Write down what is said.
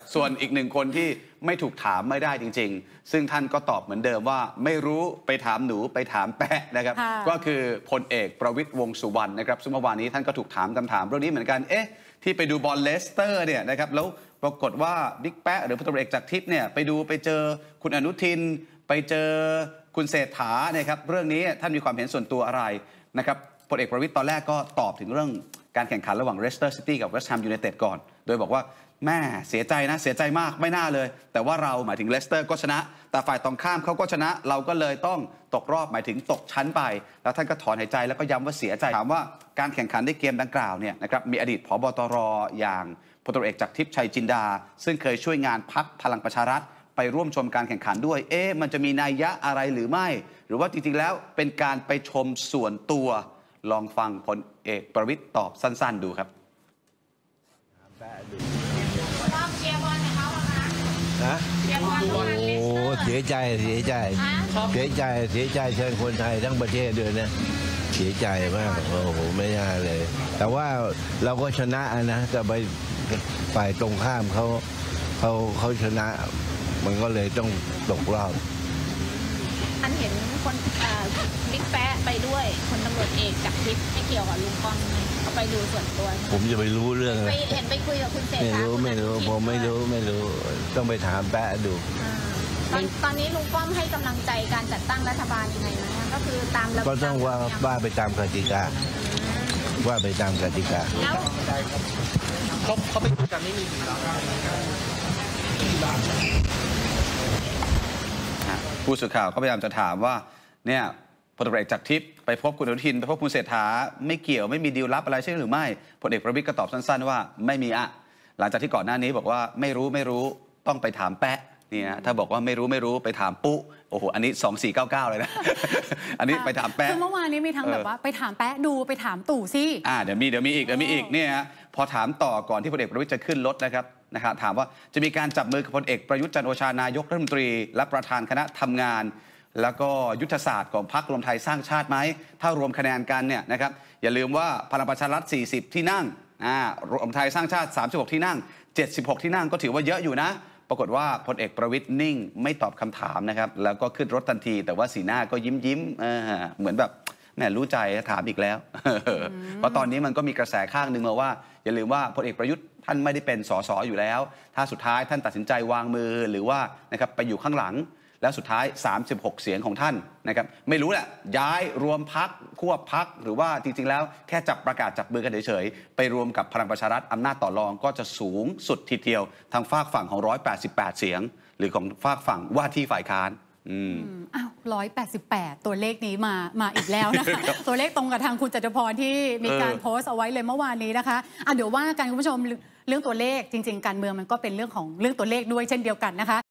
ส่วนอีกหนึ่งคนที่ไม่ถูกถามไม่ได้จริงๆซึ่งท่านก็ตอบเหมือนเดิมว่าไม่รู้ไปถามหนูไปถามแปะนะครับก็คือพลเอกประวิตรวงษ์สุวรรณนะครับซึ่งเมื่อวานนี้ท่านก็ถูกถามคำถามเรื่องนี้เหมือนกันที่ไปดูบอลเลสเตอร์เนี่ยนะครับแล้วปรากฏว่าบิ๊กแปะหรือพลตำรวจเอกจากทิพย์เนี่ยไปเจอคุณอนุทินไปเจอคุณเศรษฐาเนี่ยครับเรื่องนี้ท่านมีความเห็นส่วนตัวอะไรนะครับพลเอกประวิตรตอนแรกก็ตอบถึงเรื่องการแข่งขันระหว่างเลสเตอร์ซิตี้กับเวสต์แฮมยูไนเต็ดก่อนโดยบอกว่าแม่เสียใจนะเสียใจมากไม่น่าเลยแต่ว่าเราหมายถึงเลสเตอร์ก็ชนะแต่ฝ่ายตรงข้ามเขาก็ชนะเราก็เลยต้องตกรอบหมายถึงตกชั้นไปแล้วท่านก็ถอนหายใจแล้วก็ย้ำว่าเสียใจถามว่าการแข่งขันในเกมดังกล่าวเนี่ยนะครับมีอดีตผบ.ตร.อย่างพลตำรวจเอกจากทิพย์ชัยจินดาซึ่งเคยช่วยงานพรรคพลังประชารัฐไปร่วมชมการแข่งขันด้วยมันจะมีนัยยะอะไรหรือไม่หรือว่าจริงๆแล้วเป็นการไปชมส่วนตัวลองฟังพลเอกประวิตรตอบสั้นๆดูครับเชียร์บอลให้เขานะเชียร์บอลโอ้เสียใจเชิญคนไทยทั้งประเทศด้วยนะเสียใจมากโอ้โหไม่น่าเลยแต่ว่าเราก็ชนะนะแต่ไปฝ่ายตรงข้ามเขาชนะมันก็เลยต้องตกรอบอันเห็นคนบิ๊กแป๊ะไปด้วยคนตำรวจเอกจากทิพย์ไม่เกี่ยวกับลุงป้อมเขาไปดูส่วนตัวผมจะไปรู้เรื่องเห็นไปคุยกับคุณเศรษฐาไม่รู้ผมไม่รู้ต้องไปถามแป๊ะดูตอนนี้ลุงป้อมให้กำลังใจการจัดตั้งรัฐบาลยังไงนะก็คือตามระเบียบก็ต้องว่าไปตามกติกาแล้วเขาไปคุยกันไม่มีผู้สื่อข่าวก็พยายามจะถามว่าเนี่ยพลตำรวจเอกจากทิพย์ไปพบคุณอนุทินไปพบคุณเศรษฐาไม่เกี่ยวไม่มีดีลลับอะไรใช่หรือไม่พลเอกประวิตรก็ตอบสั้นๆว่าไม่มีหลังจากที่ก่อนหน้านี้บอกว่าไม่รู้ต้องไปถามแปะเนี่ยถ้าบอกว่าไม่รู้ไปถามปุ๊โอ้โหอันนี้2499เลยนะอันนี้ไปถามแปะคือเมื่อวานนี้มีทั้งแบบว่าไปถามแปะดูไปถามตู่สิเดี๋ยวมีอีกเนี่ยพอถามต่อก่อนที่พลเอกประวิตรจะขึ้นรถนะครับถามว่าจะมีการจับมือกับพลเอกประยุทธ์จันทร์โอชานายกรัฐมนตรีและประธานคณะทำงานแล้วก็ยุทธศาสตร์ของพรรครวมไทยสร้างชาติไหมถ้ารวมคะแนนกันเนี่ยนะครับอย่าลืมว่าพลังประชารัฐ40ที่นั่งรวมไทยสร้างชาติ36ที่นั่ง76ที่นั่งก็ถือว่าเยอะอยู่นะปรากฏว่าพลเอกประวิตรนิ่งไม่ตอบคำถามนะครับแล้วก็ขึ้นรถทันทีแต่ว่าสีหน้าก็ยิ้มเหมือนแบบแม่รู้ใจถามอีกแล้วเพราะตอนนี้มันก็มีกระแสข้างหนึ่งมาว่าอย่าลืมว่าพลเอกประยุทธ์ท่านไม่ได้เป็นสสอยู่แล้วถ้าสุดท้ายท่านตัดสินใจวางมือหรือว่านะครับไปอยู่ข้างหลังแล้วสุดท้าย36เสียงของท่านนะครับไม่รู้แหละย้ายรวมพรรคควบพรรคหรือว่าจริงๆแล้วแค่ประกาศจับมือกันเฉยๆไปรวมกับพลังประชารัฐอำนาจต่อรองก็จะสูงสุดทีเดียวทางฝากฝั่งของ188เสียงหรือของฝากฝั่งว่าที่ฝ่ายค้าน 188ตัวเลขนี้มาอีกแล้วนะคะตัวเลขตรงกับทางคุณจตุพรที่มีการโพสต์เอาไว้เลยเมื่อวานนี้นะคะเดี๋ยวว่ากันคุณผู้ชมเรื่องตัวเลขจริงๆการเมืองมันก็เป็นเรื่องตัวเลขด้วยเช่นเดียวกันนะคะ